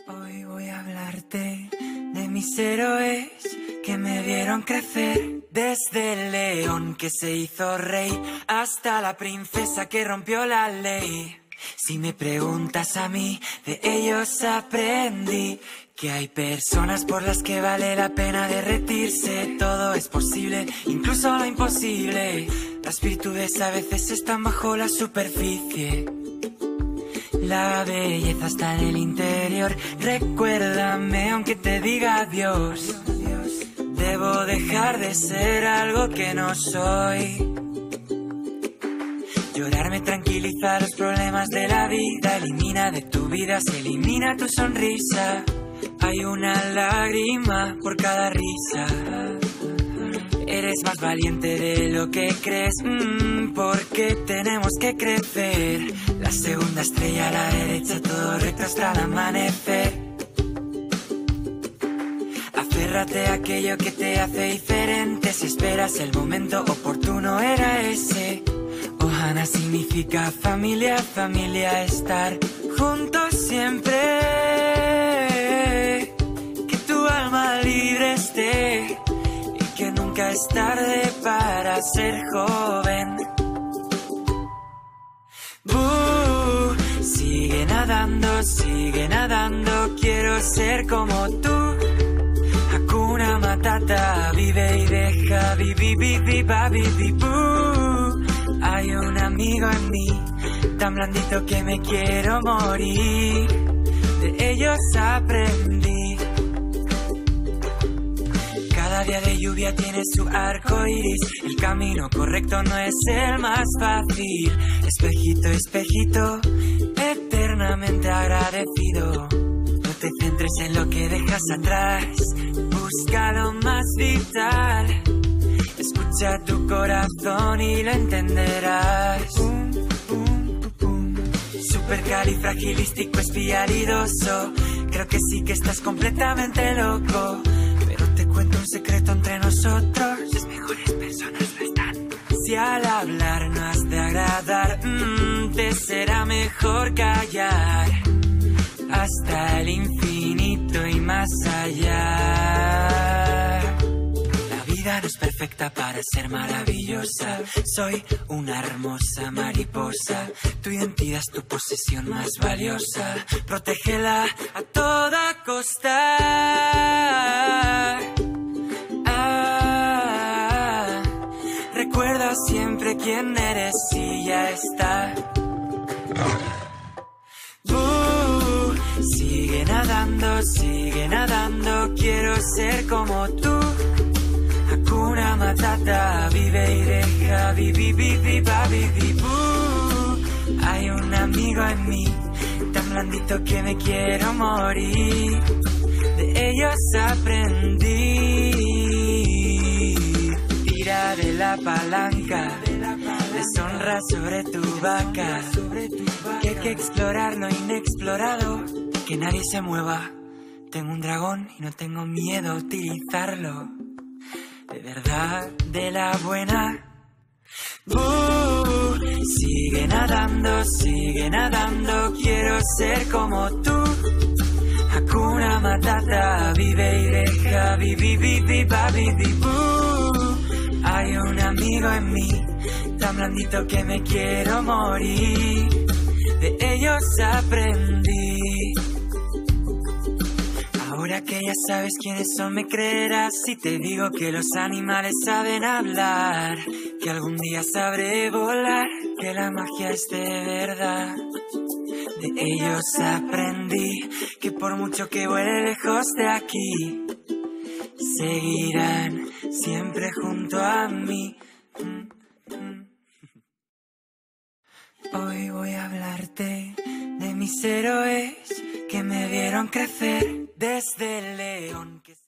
Hoy voy a hablarte de mis héroes que me vieron crecer. Desde el león que se hizo rey hasta la princesa que rompió la ley. Si me preguntas a mí, de ellos aprendí que hay personas por las que vale la pena derretirse. Todo es posible, incluso lo imposible. Las virtudes a veces están bajo la superficie. La belleza está en el interior. Recuérdame aunque te diga adiós. Debo dejar de ser algo que no soy. Llorar me tranquiliza los problemas de la vida. Elimina de tu vida, se elimina tu sonrisa. Hay una lágrima por cada risa. Eres más valiente de lo que crees, porque tenemos que crecer. La segunda estrella a la derecha, todo recto hasta el amanecer. Aférrate a aquello que te hace diferente. Si esperas el momento oportuno era ese. Ohana significa familia, familia, estar juntos siempre. Que tu alma libre esté. Que nunca es tarde para ser joven. Sigue nadando, quiero ser como tú. Hakuna Matata, vive y deja, Hay un amigo en mí, tan blandito que me quiero morir. De ellos aprendí. Cada día de lluvia tiene su arco iris. El camino correcto no es el más fácil. Espejito, espejito, eternamente agradecido. No te centres en lo que dejas atrás. Busca lo más vital. Escucha tu corazón y lo entenderás. Supercalifragilístico espialidoso. Creo que sí que estás completamente loco. Cuento un secreto entre nosotros. Las mejores personas no están. Si al hablar no has de agradar, te será mejor callar. Hasta el infinito y más allá. La vida no es perfecta para ser maravillosa. Soy una hermosa mariposa. Tu identidad es tu posesión más valiosa. Protégela a toda costa. Recuerda siempre quién eres y ya está. Sigue nadando, quiero ser como tú. Hakuna Matata, vive y deja, Hay un amigo en mí, tan blandito que me quiero morir. De ellos aprendí. Tira de la palanca, deshonra sobre tu vaca. Que hay que explorar lo inexplorado, que nadie se mueva. Tengo un dragón y no tengo miedo a utilizarlo. De verdad, de la buena. Sigue nadando, quiero ser como tú. Hakuna Matata, vive y deja, Hay un amigo en mí, tan blandito que me quiero morir. De ellos aprendí. Ahora que ya sabes quiénes son, me creerás si te digo que los animales saben hablar. Que algún día sabré volar, que la magia es de verdad. De ellos aprendí que por mucho que vuele lejos de aquí, seguirán siempre junto a mí. Hoy voy a hablarte de mis héroes que me vieron crecer. Desde el león que